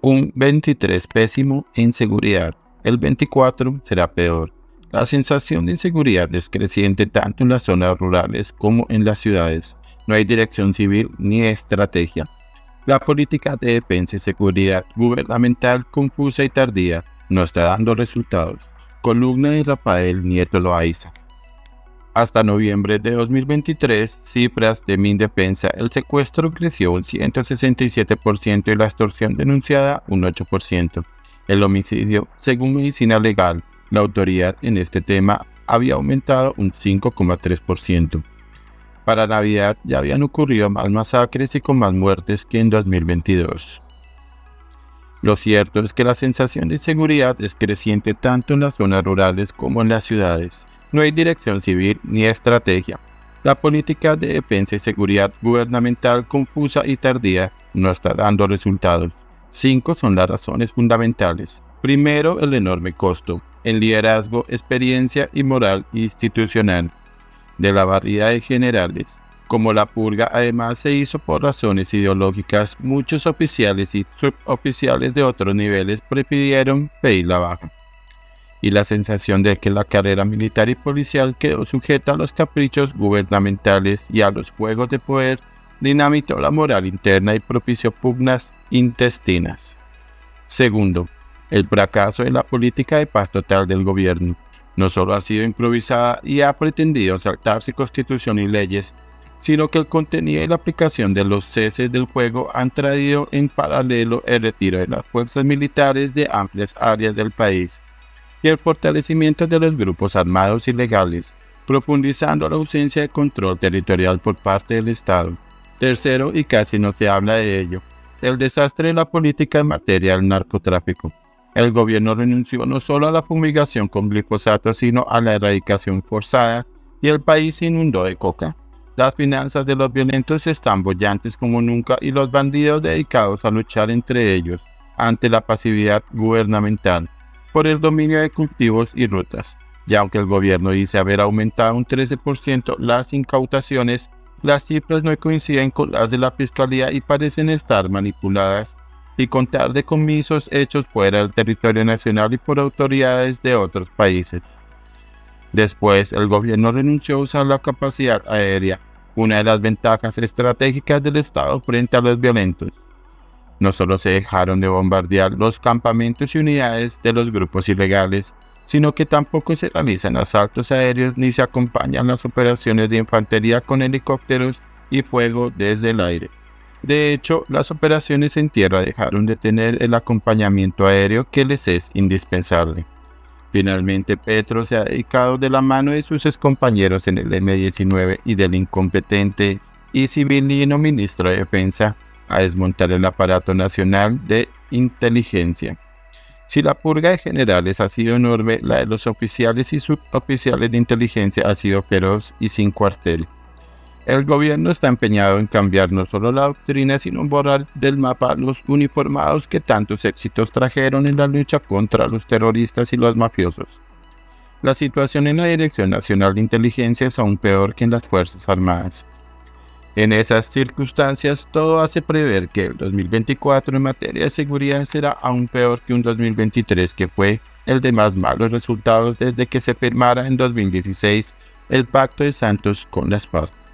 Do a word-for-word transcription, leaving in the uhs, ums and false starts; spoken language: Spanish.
Un veintitrés pésimo e inseguridad. El veinticuatro será peor. La sensación de inseguridad es creciente tanto en las zonas rurales como en las ciudades. No hay dirección civil ni estrategia. La política de defensa y seguridad gubernamental confusa y tardía no está dando resultados. Columna de Rafael Nieto Loaiza. Hasta noviembre de dos mil veintitrés, cifras de Mindefensa, el secuestro creció un ciento sesenta y siete por ciento y la extorsión denunciada un ocho por ciento. El homicidio, según Medicina Legal, la autoridad en este tema había aumentado un cinco coma tres por ciento. Para Navidad ya habían ocurrido más masacres y con más muertes que en dos mil veintidós. Lo cierto es que la sensación de inseguridad es creciente tanto en las zonas rurales como en las ciudades. No hay dirección civil ni estrategia. La política de defensa y seguridad gubernamental confusa y tardía no está dando resultados. Cinco son las razones fundamentales. Primero, el enorme costo en liderazgo, experiencia y moral institucional de la barrida de generales. Como la purga además se hizo por razones ideológicas, muchos oficiales y suboficiales de otros niveles prefirieron pedir la baja. Y la sensación de que la carrera militar y policial quedó sujeta a los caprichos gubernamentales y a los juegos de poder dinamitó la moral interna y propició pugnas intestinas. Segundo, el fracaso de la política de paz total del gobierno. No solo ha sido improvisada y ha pretendido saltarse constitución y leyes, sino que el contenido y la aplicación de los ceses del fuego han traído en paralelo el retiro de las fuerzas militares de amplias áreas del país y el fortalecimiento de los grupos armados ilegales, profundizando la ausencia de control territorial por parte del Estado. Tercero, y casi no se habla de ello, el desastre de la política en materia del narcotráfico. El gobierno renunció no solo a la fumigación con glifosato, sino a la erradicación forzada y el país se inundó de coca. Las finanzas de los violentos están bollantes como nunca y los bandidos dedicados a luchar entre ellos ante la pasividad gubernamental por el dominio de cultivos y rutas. Y aunque el gobierno dice haber aumentado un trece por ciento las incautaciones, las cifras no coinciden con las de la Fiscalía y parecen estar manipuladas y contar decomisos hechos fuera del territorio nacional y por autoridades de otros países. Después, el gobierno renunció a usar la capacidad aérea, una de las ventajas estratégicas del Estado frente a los violentos. No solo se dejaron de bombardear los campamentos y unidades de los grupos ilegales, sino que tampoco se realizan asaltos aéreos ni se acompañan las operaciones de infantería con helicópteros y fuego desde el aire. De hecho, las operaciones en tierra dejaron de tener el acompañamiento aéreo que les es indispensable. Finalmente, Petro se ha dedicado de la mano de sus excompañeros en el eme diecinueve y del incompetente y civilino ministro de Defensa a desmontar el aparato nacional de inteligencia. Si la purga de generales ha sido enorme, la de los oficiales y suboficiales de inteligencia ha sido feroz y sin cuartel. El gobierno está empeñado en cambiar no solo la doctrina, sino en borrar del mapa a los uniformados que tantos éxitos trajeron en la lucha contra los terroristas y los mafiosos. La situación en la Dirección Nacional de Inteligencia es aún peor que en las Fuerzas Armadas. En esas circunstancias, todo hace prever que el dos mil veinticuatro en materia de seguridad será aún peor que un dos mil veintitrés que fue el de más malos resultados desde que se firmara en dos mil dieciséis el Pacto de Santos con las FARC.